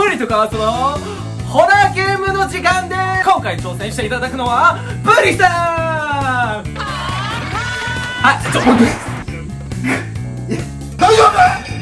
ブリとカワスのホラーゲームの時間で今回挑戦していただくのはブリさん。はい、ちょっと待って大丈夫？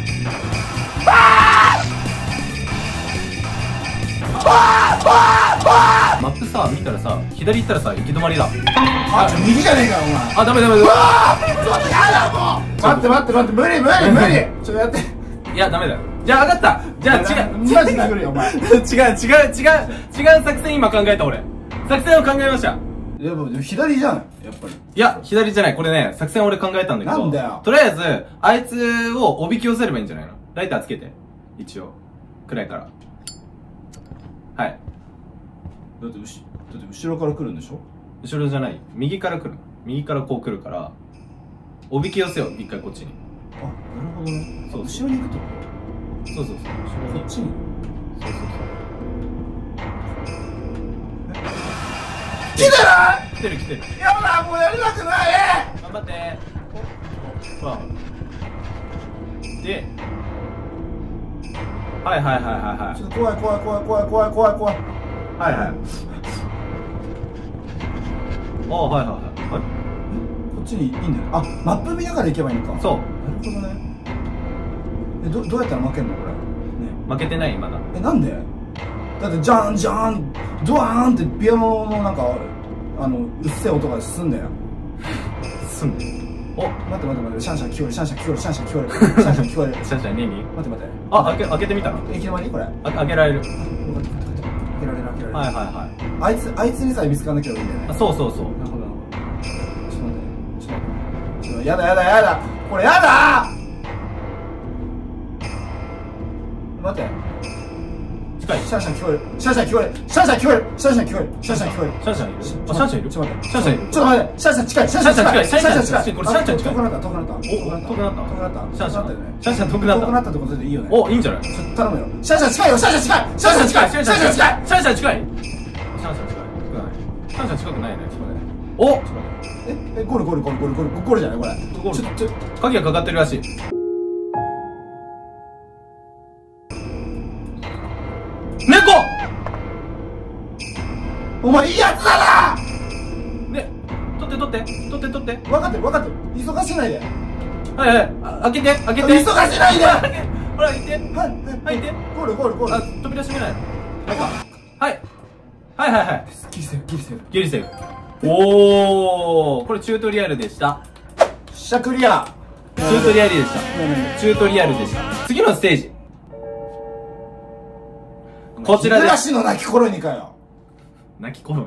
マップさ、見たらさ、左行ったらさ、行き止まりだ。 あ、右じゃねえかよ、お前。 あ、ダメダメダメ。 ちょっとやだもう。待って無理。ちょっとやって。 いや、ダメだよ。じゃあ、分かった。じゃあ、違う。 マジ殴るよ、お前。 違う作戦今考えた、俺。作戦を考えました。 でも、左じゃん、やっぱり。 いや、左じゃない。これね、作戦俺考えたんだけど。 なんだよ。 とりあえず、あいつをおびき寄せればいいんじゃないの？ライターつけて。一応。暗いから。はい。 だって後ろから来るんでしょ？ 後ろじゃない。右から来る。右からこう来るから、おびき寄せよう。一回こっちに。 あ、なるほどね。 そう、 後ろに行くと。 そう。後ろに。 こっちに。 そう。 来てる？ 来てる。 やだ、もうやりたくない。 頑張って。ほら。で、はい。 ちょっと怖い。 はい。あ、はい。 こっちにいいんだよ。あ、マップ見ながら行けばいいのか。 そう。 なるほどね。どうやったら負けんのこれ。ね。 負けてないまだ。 なんで？だってジャーンドワーンってピアノのなんかうっせえ音がすんだよ。 すんで。お、 待ってシャンシャン聞こえる。シャンシャン何？ シャンシャン2？あ、開けてみたの？ いきなりこれ。 開けられる。 開けられる。 はい。 あいつにさえ見つからなきゃいけないんだよね。 そう。 なるほど。ちょっと待って。やだ。これやだ。待って。 近い。 シャンシャン聞こえる。シャンシャン聞こえる。 シャンシャンいる？ シャンシャンいる。 ちょっと待って。シャンシャン近い。 シャンシャン近い。 これシャンシャン近い。 遠くなった。 遠くなった。 シャンシャンだよね。 シャンシャン遠くなった。 遠くなったところでいいよね。 お、いいんじゃない？ ちょっと頼むよ。シャンシャン近いよ。シャンシャン近い。 シャンシャン近い。シャンシャン近くないね。お、 ゴールじゃないこれ。 鍵がかかってるらしい。猫！ お前いいやつだな！ ね、取って。 分かってる。急がせないで。 はい。開けて。 急がせないで。 ほら、行って。 はい。ゴール。 あ、扉閉めないの？なんか。はい。 ギリセーフ。 おー、これチュートリアルでした。 シャクリア。 チュートリアルでした。次のステージ。こちらです。 日暮らしの泣きコロニかよ。 泣くコロ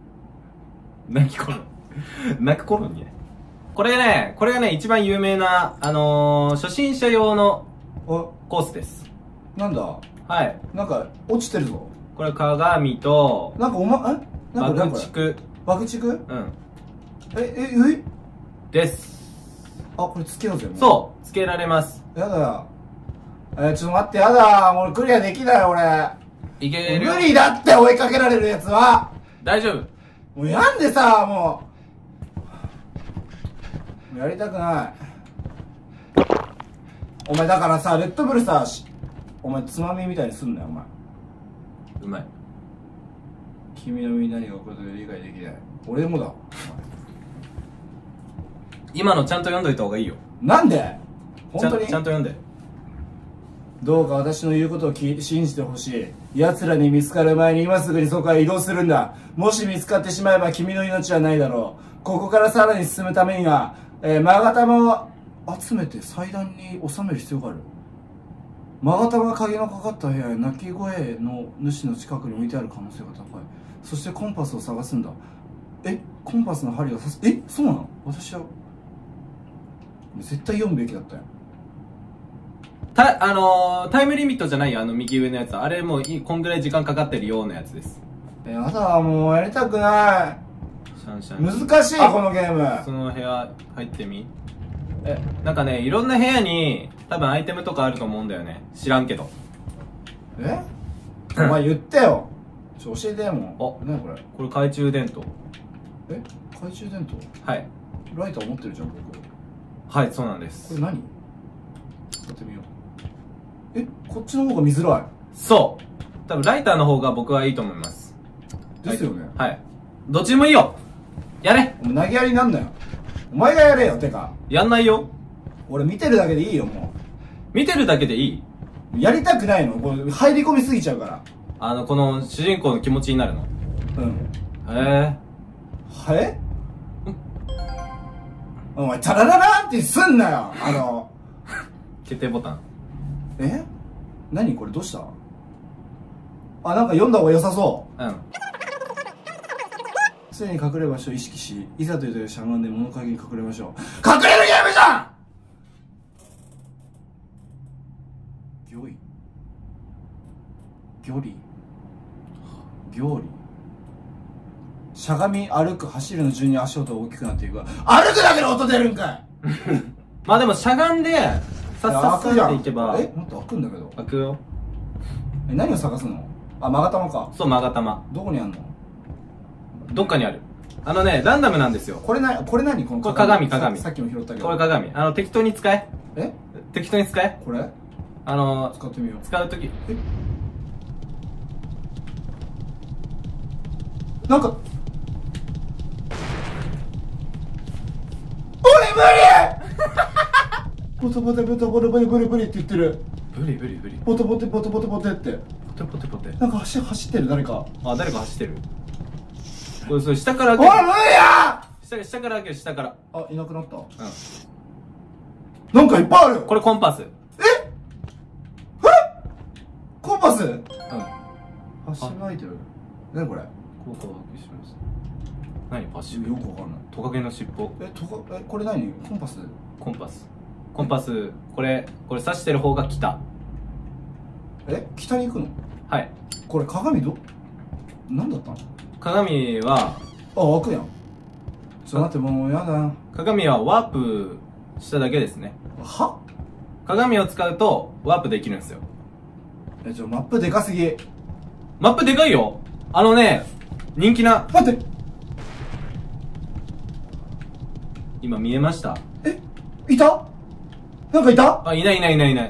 ニね。これがね、一番有名な、初心者用のコースです。 なんだ？ はい。 なんか、落ちてるぞ。 これ鏡と、 なんか爆竹。 爆竹？うん。 です。 あ、これつけようぜ。 そう、つけられます。 やだ。ちょっと待って、やだ。もうクリアできない、俺。 いけるよ。 無理だって追いかけられるやつは。 大丈夫。 もうやんでさ、もうやりたくない。お前だからさ、レッドブルさ、お前つまみみたいにすんなよ、お前。 うまい。 君の身に何が起こるか理解できない。俺もだ。 今のちゃんと読んどいた方がいいよ。 なんで？本当に？ ちゃんと読んで。 どうか私の言うことを信じてほしい。奴らに見つかる前に今すぐにそこへ移動するんだ。もし見つかってしまえば君の命はないだろう。ここからさらに進むためには、マガタマを集めて祭壇に収める必要がある。マガタマが鍵のかかった部屋へ鳴き声の主の近くに置いてある可能性が高い。そしてコンパスを探すんだ。コンパスの針が刺す。そうなの？私は絶対読むべきだったよ。 タイムリミットじゃないよ、右上のやつ。あれもうこんぐらい時間かかってるようなやつです。 やだ、もうやりたくない。難しい、このゲーム。 その部屋入ってみ。なんかね、いろんな部屋に多分アイテムとかあると思うんだよね。知らんけど。 お前言ってよ。教えてよ、もう。何これ？ これ懐中電灯。 懐中電灯？ はい。 ライター持ってるじゃん、僕。 はい、そうなんです。 これ何？使ってみよう。こっちの方が見づらい。 そう。 多分ライターの方が僕はいいと思います。 ですよね。 はい。どっちでもいいよ。やれ。 お前投げやりなんだよ。お前がやれよ、てか。 やんないよ。 俺見てるだけでいいよ、も見てるだけでいい。 う。やりたくないの。これ入り込みすぎちゃうから。 この主人公の気持ちになるの。 うん。 へえお前、タララランってすんなよ。 決定ボタン。 何これどうした？なんか読んだ方が良さそう。 うん。 常に隠れる場所を意識し、いざという時はしゃがんで物陰に隠れましょう。隠れるゲームじゃん！ギョイギョリギョーリしゃがみ、歩く、走るの順に足音が大きくなっていくが、歩くだけで音出るんかいまあでもしゃがんで、さっさっさっていけば。 もっと開くんだけど。 開くよ。 何を探すの？マガタマか。 そう、マガタマ。 どこにあんの？ どっかにある。ランダムなんですよ。 これ何このこれ鏡。 さっきも拾ったけど。 これ鏡。適当に使え。適当に使え。 これ使ってみよう。 使うとき。 なんか、俺無理ボタボタボタボタボタブリブリって言ってる。 ブリボタボタボタボタボタって。 ポテポテ。 なんか走ってる、誰か。 誰か走ってる。これ、下から開ける。おい、無理や下から開ける、下から。 いなくなった。 うん。 なんかいっぱいある。 これコンパス。 コンパス？ うん。 発信ライト。何これ？ 効果を発揮します。何パッシブ？ よくわかんない。 トカゲの尻尾。 これ何？コンパス？ コンパス、これ指してる方が北。 北に行くの？ はい。 これ鏡何だったの？ 鏡は、 開くやん。ちょっと待って、もうやだ。 鏡はワープしただけですね。 は？ 鏡を使うとワープできるんですよ。 マップでかすぎ。 マップでかいよ。人気な。 待って。 今見えました。 いた？なんかいた？ いない。い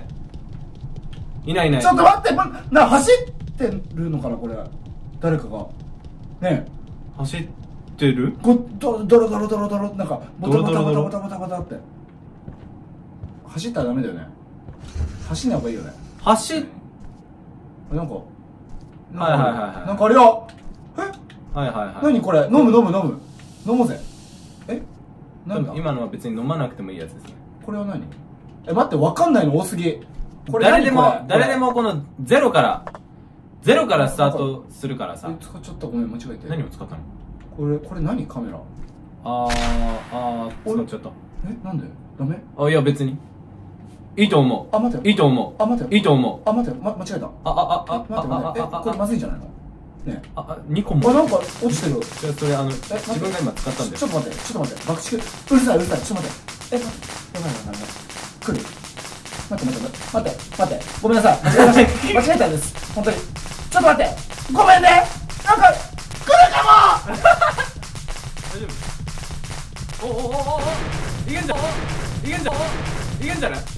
ない。 ちょっと待って、走ってるのかな、これ。誰かが。ねえ。 走ってる？ ドロ、なんか、ボタって。走ったらダメだよね。走んない方がいいよね。なんかなんかあれよ。何これ？飲む。飲もうぜ。なんだ？ 今のは別に飲まなくてもいいやつですね。 これは何？待って、わかんないの多すぎ。これ誰でもこのゼロからスタートするからさ。 使っちゃった、ごめん、間違えて。 何を使ったの？ これ何？カメラ。 使っちゃった。 なんで？ダメ？ いや別に。いいと思う。 待って。 いいと思う。 待って。 いいと思う。 待って、間違えた。待って。これまずいんじゃないの？ねえ。 2個も。 なんか落ちてる。 それ自分が今使ったんだよ。 ちょっと待って。爆竹。うるさい。ちょっと待って。やばい。来る。待って。ごめんなさい。間違えたんです。本当に。ちょっと待って。ごめんね。なんか、来るかも。 大丈夫？いけんじゃない？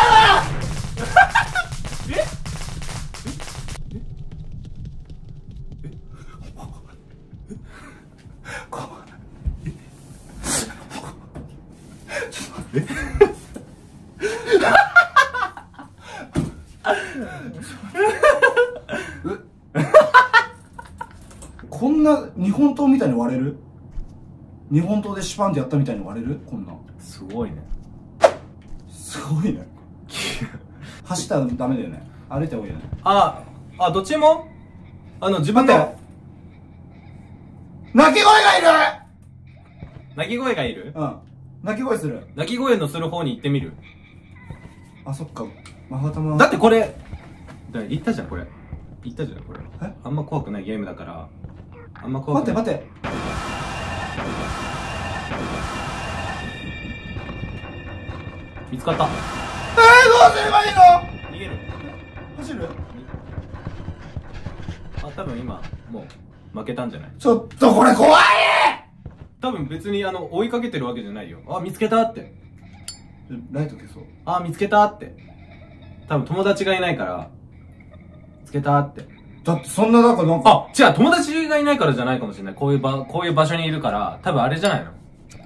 こんな日本刀みたいに割れる？日本刀でシュパンってやったみたいに割れる？こんなすごいね。 走ったらダメだよね。歩いた方がいいよね。 どっちも自分で鳴き声がいる。 鳴き声がいる？ うん。鳴き声する。 鳴き声のする方に行ってみる？ そっか。マハタマ。 だってこれ言ったじゃんこれ。あんま怖くないゲームだから。あんま怖くない。 待って。 見つかった。 どうすればいいの？ 逃げる。 走る？ 多分今もう負けたんじゃない？ ちょっとこれ怖い！ 多分別に追いかけてるわけじゃないよ。見つけたって。 ライト消そう。 見つけたって。多分友達がいないから見つけたって。 だってそんななんかあ、違う、友達がいないからじゃないかもしれない。こういう場所にいるから、多分あれじゃないの。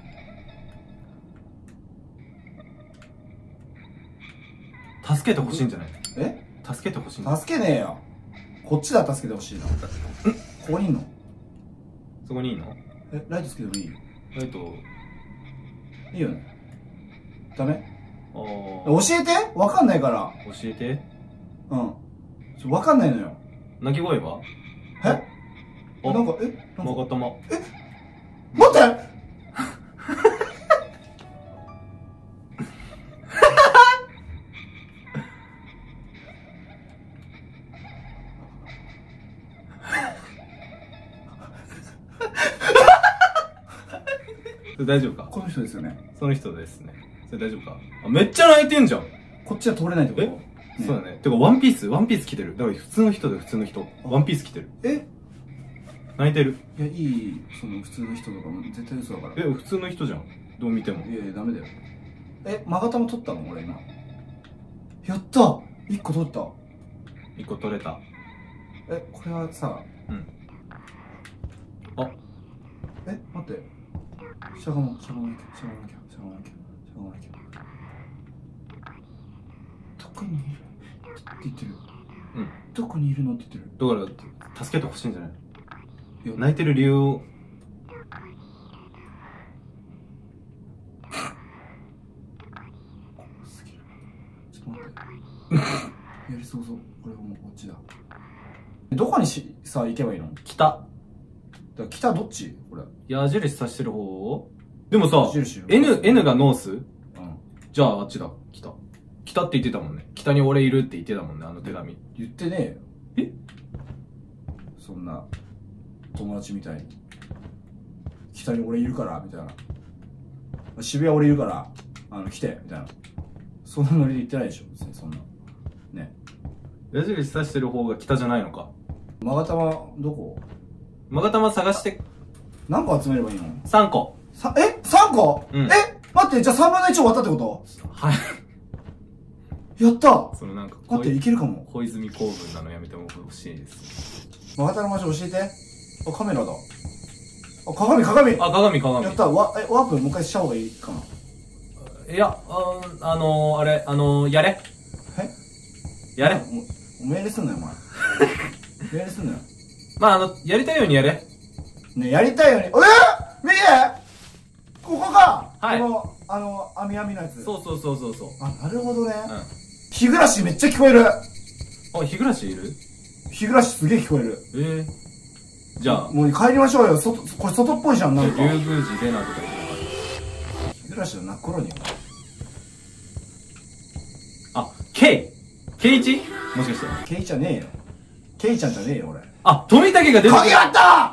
助けてほしいんじゃない？助けてほしいんだ。 助けねえよ。こっちだ、助けてほしいな。ここにいんの？ そこにいいの？ ライトつけてもいい？ ライト。 いいよね。ダメ？ 教えて？わかんないから。 教えて。 うん。わかんないのよ。 鳴き声は？ なんか、 まがたま。 待って大丈夫か？ この人ですよね。 その人ですね。それ大丈夫か？あ、めっちゃ泣いてんじゃん。 こっちは通れないってこと？ そうだね。てか、ワンピース着てる。だから普通の人だよ、普通の人。ワンピース着てる。泣いてる。 いや、いい、その普通の人とかも絶対嘘だから。 普通の人じゃん。どう見ても。 いやいや、ダメだよ。マガタも取ったの俺今。やった！ 1 個取った。 1個取れた。 これはさ、待って。しゃがまなきゃ。どこにいるって言ってる。どこにいるのって言ってる。 だから、助けてほしいんじゃない？泣いてる理由を。 すぎる。ちょっと待って。やりそうそう。これはもうこっちだ。どこにさ、行けばいいの？ 北。 だから北どっち？これ。 矢印さしてる方？でもさ、 印 N がノース？じゃああっちだ。北って言ってたもんね。北に俺いるって言ってたもんね、あの手紙。 言ってねえよ。そんな、友達みたいに。北に俺いるから、みたいな。渋谷俺いるから、来て、みたいな。そんなノリで言ってないでしょ、別にそんな。ね。 矢印さしてる方が北じゃないのか。 マガタマ、どこ？ マガタマ探して。 何個集めればいいの？ 3個。 3個？待って、じゃあ3分の1終わったってこと？ はい。 やった！ そのなんか、 待って、いけるかも。 小泉公文なのやめてもほしいです。 マガタの場所教えて。カメラだ。鏡。鏡。 やった。ワープもう一回した方がいいかな。 いや、やれ。やれ。 命令すんなよ、お前。命令すんなよ。 やりたいようにやれ。 ね、やりたいように。見て！ここか！ はい。 この、網のやつ。 そう。 あ、なるほどね。日暮らしめっちゃ聞こえる。 日暮らしいる？ 日暮らしすげえ聞こえる。 じゃあ。 もう帰りましょうよ。これ外っぽいじゃん、なんか。 竜宮寺レナとか言ってるから。 日暮らしの泣く頃に。 ケイチ？もしかして。 ケイちゃんねえよ。ケイちゃんじゃねえよ、俺。 富武が出てきた。 鍵あった！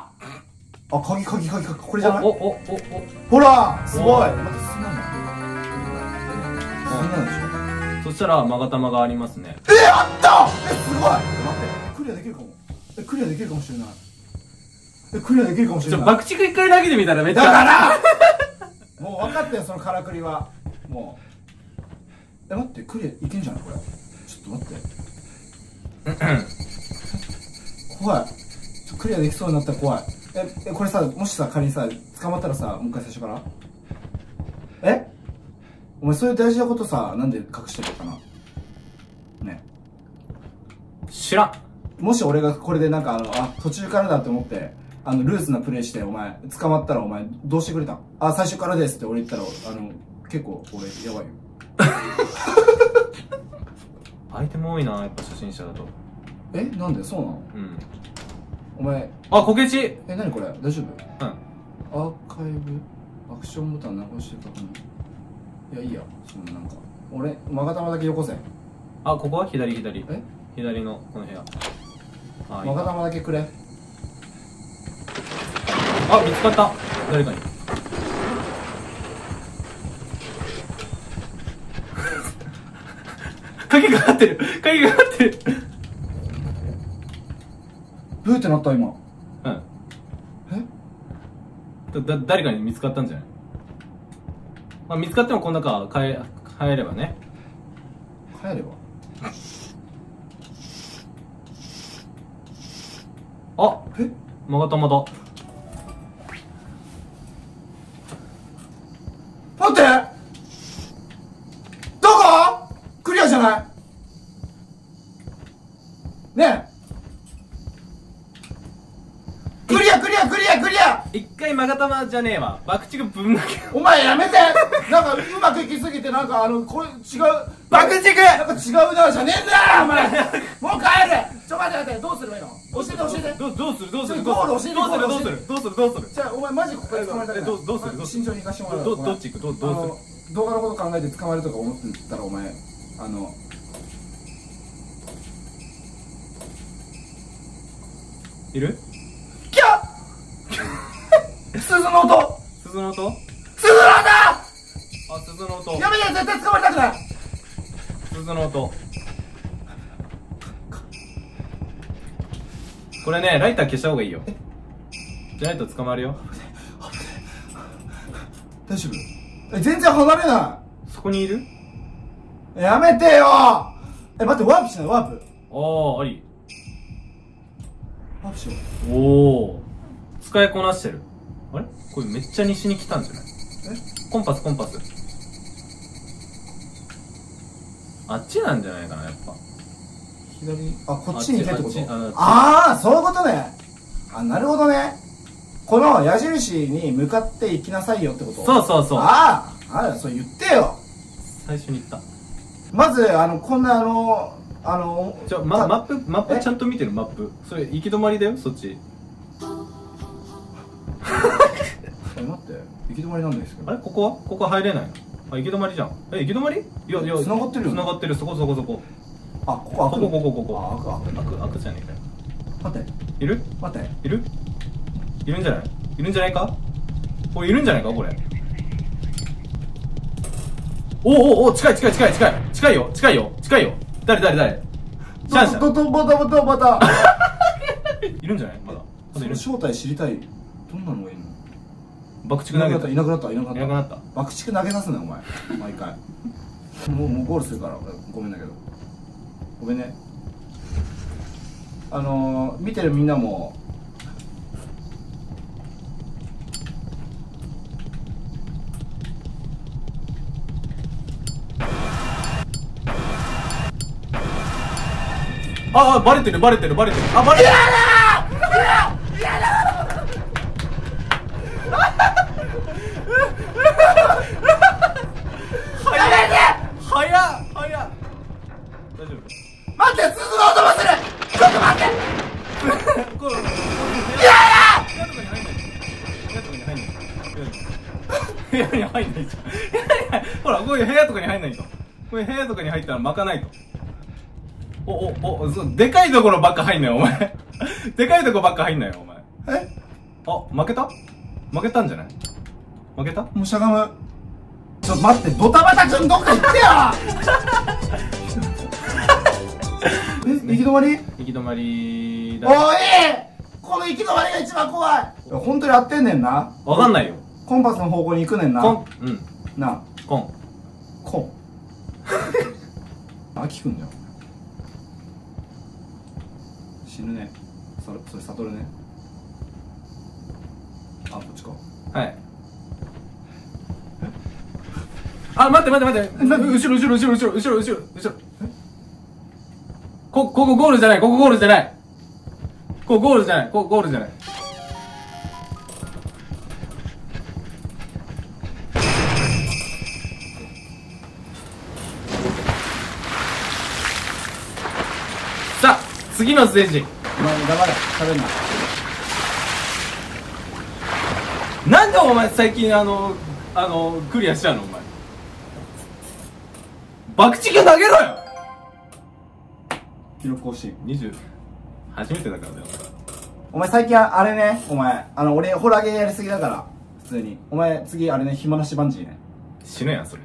鍵、これじゃない？ほらすごい！待って、進んだんだ。進んだんでしょ？ そしたら、マガタマがありますね。 あった！すごい！待って、クリアできるかも。クリアできるかもしれない。 爆竹一回投げてみたらめっちゃ。 だからもう分かったよ、そのからくりは。もう。待って、クリアいけんじゃないこれ。ちょっと待って。怖い。クリアできそうになったら怖い。これさ、もしさ、仮にさ、捕まったらさ、もう一回最初からお前そういう大事なことさ、なんで隠してるのかなね。 知らん。 もし俺がこれでなんか途中からだって思って、ルーズなプレイして、お前、捕まったらお前、どうしてくれたん？最初からですって俺言ったら、結構俺、やばいよ。 アイテム多いな、やっぱ初心者だと。 なんでそうなの？お前。 こけち！ 何これ？大丈夫？ アーカイブ？アクションボタン残して確認。いや、いいや。そのなんか。俺、マガタマだけよこせ。 ここは左。左の、この部屋。 マガタマだけくれ。 見つかった。誰かに。鍵かかってる。 ブーってなった今。 誰かに見つかったんじゃない？見つかってもこの中帰ればね。 帰ればあ、まがたまだ。 待って、どこ？クリアじゃないねえ、クリアクリアクリアクリア。 一回まがたまじゃねえわ。爆竹ぶん投げ。 お前やめて。なんかうまくいきすぎて、なんかこれ違う。 爆竹なんか違うな、じゃねえんだよお前。もう帰れ。ちょ待って待って、どうすればいいの？教えて教えて。 どうするゴール教えて。 どうするじゃあお前マジここで捕まえたから。 どうする慎重に行かしてもらう。 どっち行く？どうする？ 動画のこと考えて捕まえるとか思ってたら、お前いる？ キャッ鈴の音。 鈴の音？ 鈴の音。 あ、鈴の音。 やめて、絶対捕まえたくない。 鈴の音。これね、ライター消した方がいいよ。じゃないと捕まるよ。 大丈夫？全然離れなそこにいる？ い。やめてよ。待って、ワープしない？ワープ。 ああ、あり。 ワープしよおお、使いこなしてる。あれこれめっちゃ西に来たんじゃない？コンパス。あっちなんじゃないかな、やっぱ。 左。あ、こっちに行けってこと？ あああ、そういうことね。あ、なるほどね。この矢印に向かって行きなさいよってこと？ そう。 ああ、そう言ってよ。 最初に言った。 まずこんなマップちゃんと見てる。マップそれ行き止まりだよ、そっち。 待って、行き止まりなんですけど。 あれここ入れないの？あ、行き止まりじゃん。行き止まり？いや繋がってるよね。 繋がってる。そこ。 あ、ここ開く。 ここ開くじゃねえかよ。 待って、 いる？ 待って、 いるんじゃないか？これいるんじゃないかこれ。お近いよ。誰？ バタいるんじゃない？まだいる。 正体知りたい。どんなのがいいの？ 爆竹投げた。 いなくなった。爆竹投げさすなお前、毎回。もうゴールするから。ごめんだけど、ごめんね。見てるみんなもあ、バレてる。あ、バレてる。早っ。大丈夫？ 待って、鈴の音もする。ちょっと待って。 部屋に入んないじゃん。ほら、こういう部屋とかに入んないと。こういう部屋とかに入ったら巻かないと。でかいところばっか入んなよ、お前。でかいとこばっか入んなよ、お前。負けたんじゃない？負けた？ もうしゃがむ。ちょっと待って、ドタバタくんどっか行ってよ。行き止まり？ 行き止まりだ。 おい！この行き止まりが一番怖い。本当に合ってんねんな。 わかんないよ。 コンパスの方向に行くねんな。な。 コン。 あきくんじゃん。死ぬね。それ悟るね。あ、こっちか。 はい。あ、待って。後ろ。ここゴールじゃない。ここゴールじゃない。さあ、次のステージ。 お前黙れ、喋んな。 なんでお前最近クリアしたのお前。爆竹投げろよ。 記録更新。 20初めてだからだよ。 お前最近あれね、お前俺ホラーゲーやりすぎだから。普通にお前次あれね、暇なしバンジーね。 死ぬやんそれ。